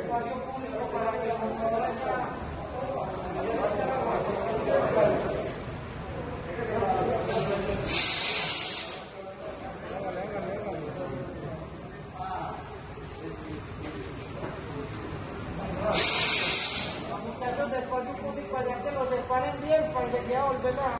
espacio público para que la montadora sea... Los muchachos del espacio público allá que los separen bien para que quiera volverlo a...